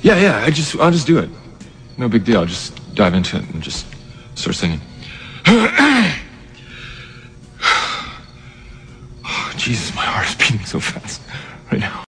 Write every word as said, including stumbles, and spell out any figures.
Yeah, yeah, I just, I'll just do it. No big deal. I'll just dive into it and just start singing. Oh, Jesus, my heart is beating so fast right now.